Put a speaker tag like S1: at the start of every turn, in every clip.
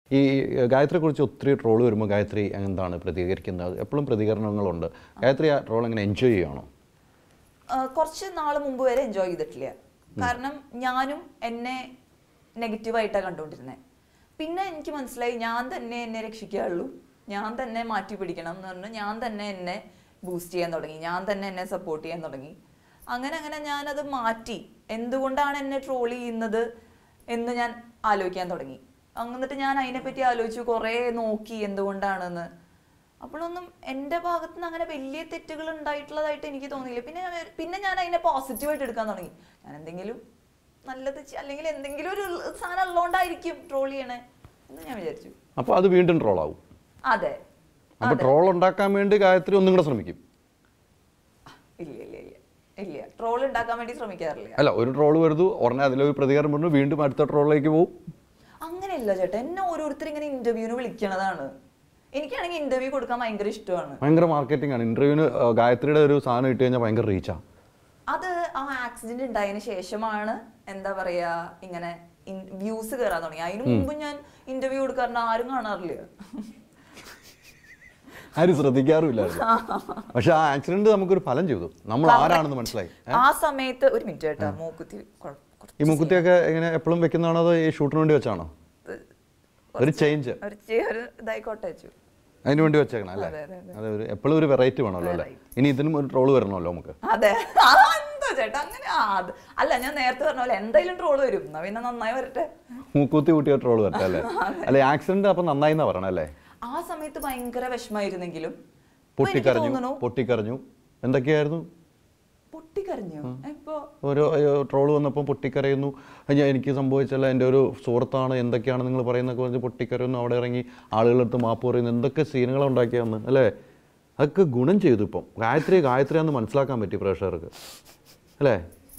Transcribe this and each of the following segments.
S1: ഈ ഗായത്രിയെക്കുറിച്ച് ഒത്തിരി ട്രോൾ വരുമ്പോൾ ഗായത്രി എന്താണ് പ്രതികരിക്കുന്നത്? എപ്പോഴും പ്രതികരണങ്ങളുണ്ട്. ഗായത്രി ആ ട്രോൾ എങ്ങനെ എൻജോയ് ചെയ്യണോ?
S2: കുറച്ച് നാൾ മുമ്പ് വരെ എൻജോയ് ചെയ്തിട്ടില്ല. കാരണം ഞാനും എന്നെ നെഗറ്റീവായിട്ടാണ് കണ്ടുകൊണ്ടിരുന്നത്. പിന്നെ എനിക്ക് മനസ്സിലായി ഞാൻ തന്നെ എന്നെ രക്ഷിക്കാറുള്ളൂ, ഞാൻ തന്നെ മാറ്റി പിടിക്കണം എന്ന് പറഞ്ഞ് ഞാൻ തന്നെ എന്നെ ബൂസ്റ്റ് ചെയ്യാൻ തുടങ്ങി, ഞാൻ തന്നെ എന്നെ സപ്പോർട്ട് ചെയ്യാൻ തുടങ്ങി. അങ്ങനെ അങ്ങനെ ഞാനത് മാറ്റി. എന്തുകൊണ്ടാണ് എന്നെ ട്രോൾ ചെയ്യുന്നത് എന്ന് ഞാൻ ആലോചിക്കാൻ തുടങ്ങി. എന്നിട്ട് ഞാൻ അതിനെപ്പറ്റി ആലോചിച്ചു, കുറേ നോക്കി എന്തുകൊണ്ടാണെന്ന്. അപ്പോഴൊന്നും എൻ്റെ ഭാഗത്ത് നിന്ന് അങ്ങനെ വലിയ തെറ്റുകൾ ഉണ്ടായിട്ടുള്ളതായിട്ട് എനിക്ക് തോന്നിയില്ല. പിന്നെ ഞാൻ അതിനെ പോസിറ്റീവായിട്ട് എടുക്കാൻ തുടങ്ങി. ഞാൻ എന്തെങ്കിലും നല്ലത് അല്ലെങ്കിൽ എന്തെങ്കിലും ഒരു സാധനം ഉള്ളതുകൊണ്ടായിരിക്കും ട്രോൾ ചെയ്യണേ എന്ന് ഞാൻ വിചാരിച്ചു.
S1: അപ്പോൾ അത് വീണ്ടും ട്രോൾ ആവും.
S2: അതെ.
S1: അപ്പോൾ ട്രോൾ ഉണ്ടാക്കാൻ വേണ്ടി ഗായത്രി ഒന്നും കൂടെ ശ്രമിക്കും?
S2: ഇല്ല ഇല്ല ഇല്ല ഇല്ല, ട്രോൾ ഉണ്ടാക്കാൻ വേണ്ടി ശ്രമിക്കാറില്ല.
S1: അല്ല, ഒരു ട്രോൾ വരുന്നു ഉടനെ അതിലൊരു പ്രതികരണം പറഞ്ഞു, വീണ്ടും അടുത്ത ട്രോളിലേക്ക് പോകും.
S2: അങ്ങനെയല്ല ചേട്ടാ, എന്നെ ഓരോരുത്തർ ഇങ്ങനെ ഇന്റർവ്യൂവിന് വിളിക്കണതാണ്. എനിക്കാണെങ്കിൽ ഇന്റർവ്യൂ കൊടുക്കാൻ ഭയങ്കര ഇഷ്ടമാണ്.
S1: ഭയങ്കര മാർക്കറ്റിംഗ് ആണ് ഇന്റർവ്യൂവിന്. ഗായത്രിയുടെ ഒരു സാധനം ഇട്ട് കഴിഞ്ഞാൽ ഭയങ്കര റീച്ചാണ്.
S2: അത് ആ ആക്സിഡന്റ് ഉണ്ടായതിനു ശേഷമാണ് എന്താ പറയാ ഇങ്ങനെ വ്യൂസ് കയറാൻ തുടങ്ങി. അതിനു മുമ്പ് ഞാൻ ഇന്റർവ്യൂ കൊടുക്കാറുണ്ട്, ആരും കാണാറില്ല,
S1: ആരും ശ്രദ്ധിക്കാറുമില്ല. പക്ഷെ ആ ആക്സിഡന്റ് നമുക്കൊരു ഫലം ചെയ്തു, നമ്മൾ ആരാണെന്ന് മനസ്സിലായി.
S2: ആ സമയത്ത് ഒരു മിനിറ്റ് ചേട്ടാ, മൂക്കുത്തി.
S1: ഈ മൂക്കുത്തിയൊക്കെ എങ്ങനെ എപ്പോഴും വെക്കുന്നതാണോ അതോ ഈ ഷൂട്ടിന് വേണ്ടി വെച്ചാണോ? ഒരു ചേഞ്ച്
S2: ഇതായിക്കോട്ടെ വെച്ചു,
S1: അതിന് വേണ്ടി വെച്ചേക്കണം അല്ലേ? അതെ, ഒരു എപ്പോഴും ഒരു വെറൈറ്റി വേണമല്ലോ അല്ലേ? ഇനി ഇതിനും ഒരു ട്രോള് വരണമല്ലോ നമുക്ക്.
S2: അതെ, എന്താ ചേട്ടാ അങ്ങനെ? അല്ല, ഞാൻ നേരത്തെ പറഞ്ഞ പോലെ എന്തായാലും ട്രോള് വരും, എന്നാ പിന്നെ നന്നായി വരട്ടെ.
S1: മൂക്കുത്തി കൂട്ടിയ ട്രോള് വരട്ടെ അല്ലേ? അല്ലെ, ആക്സിഡന്റ് അപ്പൊ നന്നായി എന്നാ പറയണേ അല്ലേ?
S2: ആ സമയത്ത് ഭയങ്കര വിഷമായിരുന്നെങ്കിലും
S1: പൊട്ടിക്കരഞ്ഞു എന്തൊക്കെയായിരുന്നു?
S2: പൊട്ടിക്കരഞ്ഞു.
S1: ഒരു ട്രോള് വന്നപ്പോൾ പൊട്ടിക്കരയുന്നു, എനിക്ക് സംഭവിച്ചല്ല, എൻ്റെ ഒരു സുഹൃത്താണ്, എന്തൊക്കെയാണ് നിങ്ങൾ പറയുന്നതൊക്കെ പറഞ്ഞ് പൊട്ടിക്കരയുന്നു, അവിടെ ഇറങ്ങി ആളുകളടുത്ത് മാപ്പ് പറയുന്നു, എന്തൊക്കെ സീനുകളാണ് ഉണ്ടാക്കിയാന്ന് അല്ലേ? അതൊക്കെ ഗുണം ചെയ്തു. ഇപ്പം ഗായത്രിയാന്ന് മനസ്സിലാക്കാൻ പറ്റി പ്രേക്ഷകർക്ക് അല്ലേ?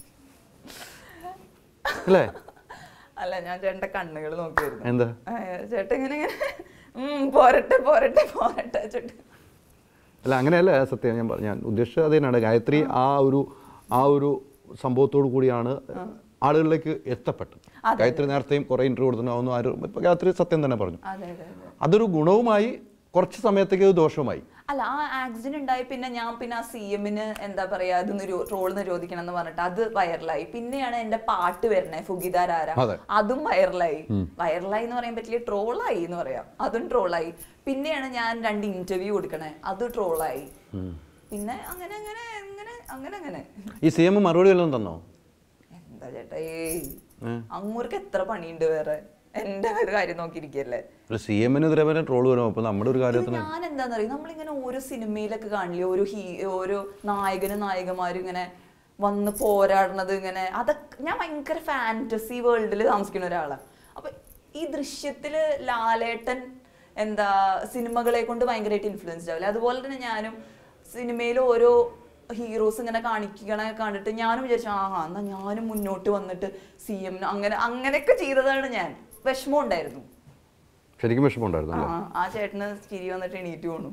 S1: അല്ലേ?
S2: അല്ല, ഞാൻ ചേട്ടൻ്റെ കണ്ണുകൾ നോക്കിയായിരുന്നു.
S1: എന്താ
S2: ചേട്ടൻ ഇങ്ങനെ പോരട്ടെ പോരട്ടെ പോരട്ടെ ചേട്ടൻ.
S1: അല്ല, അങ്ങനെയല്ല സത്യം. ഞാൻ ഉദ്ദേശിച്ചത് അത് തന്നെയാണ്. ഗായത്രി ആ ഒരു സംഭവത്തോടു കൂടിയാണ് ആളുകളിലേക്ക് എത്തപ്പെട്ടത്. ഗായത്രി നേരത്തെയും കുറെ ഇന്റർവ്യൂ കൊടുത്തിട്ടുണ്ടാവുന്നു, ആരും ഇപ്പൊ ഗായത്രി സത്യം തന്നെ പറഞ്ഞു. അതൊരു ഗുണവുമായി, കുറച്ച് സമയത്തേക്ക് അത് ദോഷവുമായി.
S2: അല്ല, ആ ആക്സിഡന്റ് ഉണ്ടായി പിന്നെ ആ CM-ന് എന്താ പറയാ അത് ട്രോൾ നിരോധിക്കണം എന്ന് പറഞ്ഞിട്ട് അത് വൈറലായി. പിന്നെയാണ് എന്റെ പാട്ട് വരണേ ഫുഗിദാരാര, അതും വൈറലായി എന്ന് പറയാൻ പറ്റില്ല, ട്രോളായി എന്ന് പറയാം, അതും ട്രോളായി. പിന്നെയാണ് ഞാൻ 2 ഇന്റർവ്യൂ കൊടുക്കണേ, അത് ട്രോളായി. പിന്നെ അങ്ങനെ അങ്ങനെ അങ്ങനെ അങ്ങനെ അങ്ങനെ
S1: ഈ CM മറുപടി വല്ലതും തന്നോ?
S2: എന്താ ചേട്ടാ, അങ്ങോർക്ക് എത്ര പണിയുണ്ട് വേറെ, എന്റെ ഒരു കാര്യം നോക്കിയിരിക്കല്ലേ.
S1: CM-നെതിരെ ട്രോൾ വരും. അപ്പൊ നമ്മുടെ ഒരു കാര്യത്തിന്
S2: ഞാൻ എന്താന്ന് അറിയാം, നമ്മളിങ്ങനെ ഓരോ സിനിമയിലൊക്കെ കാണില്ലേ, ഓരോ നായകന്മാരും ഇങ്ങനെ വന്ന് പോരാടുന്നത് ഇങ്ങനെ, അതൊക്കെ ഞാൻ ഭയങ്കര ഫാന്റസി വേൾഡിൽ താമസിക്കുന്ന ഒരാളാണ്. അപ്പൊ ഈ ദൃശ്യത്തില് ലാലേട്ടൻ എന്താ സിനിമകളെ കൊണ്ട് ഭയങ്കരമായിട്ട് ഇൻഫ്ലുവൻസ്ഡ് ആവില്ല. അതുപോലെ തന്നെ ഞാനും സിനിമയിൽ ഓരോ ഹീറോസ് ഇങ്ങനെ കണ്ടിട്ട് ഞാനും വിചാരിച്ചു എന്നാ ഞാനും മുന്നോട്ട് വന്നിട്ട് CM അങ്ങനെയൊക്കെ ചെയ്തതാണ്. ഞാൻ വിഷമം ഉണ്ടായിരുന്നു,
S1: ശരിക്കും വിഷമം ഉണ്ടായിരുന്നു.
S2: ആ ചേട്ടന് ചിരി വന്നിട്ട് എണീറ്റ് പോണു.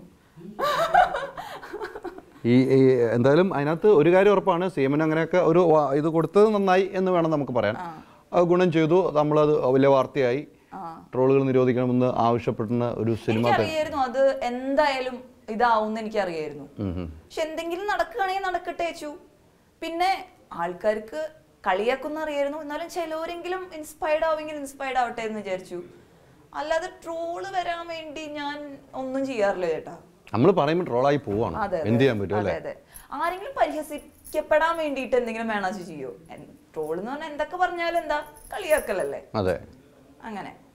S1: എന്തായാലും അതിനകത്ത് ഒരു കാര്യം ഉറപ്പാണ്, CM-ന് അങ്ങനെയൊക്കെ ഒരു ഇത് കൊടുത്തത് നന്നായി എന്ന് വേണം നമുക്ക് പറയാൻ. ഗുണം ചെയ്തു, നമ്മളത് വലിയ വാർത്തയായി, ട്രോളുകൾ നിരോധിക്കണമെന്ന് ആവശ്യപ്പെടുന്ന ഒരു സിനിമ.
S2: അറിയായിരുന്നു അത് എന്തായാലും ഇതാവും എനിക്ക് അറിയായിരുന്നു. പക്ഷെ എന്തെങ്കിലും നടക്കുകയാണെങ്കിൽ നടക്കട്ടെ വെച്ചു. പിന്നെ ആൾക്കാർക്ക് കളിയാക്കുന്ന അറിയായിരുന്നു, എന്നാലും ചിലവരെങ്കിലും ഇൻസ്പയർഡ് ആവട്ടെ എന്ന് വിചാരിച്ചു. അല്ലാതെ ട്രോള് വരാൻ വേണ്ടി ഞാൻ ഒന്നും ചെയ്യാറില്ല ചേട്ടാ.
S1: നമ്മൾ പറയുമ്പോൾ ട്രോളായി പോവാണ്, എന്ത് ചെയ്യാൻ പറ്റും അല്ലേ?
S2: അതെ, ആരെങ്കിലും പരിഹസിക്കപ്പെടാൻ വേണ്ടിയിട്ട് എന്തെങ്കിലും വേണമെന്ന് ചെയ്യോ? ട്രോൾ എന്ന് പറഞ്ഞാൽ എന്തൊക്കെ പറഞ്ഞാലും എന്താ കളിയാക്കലല്ലേ?
S1: അതെ,
S2: അങ്ങനെ.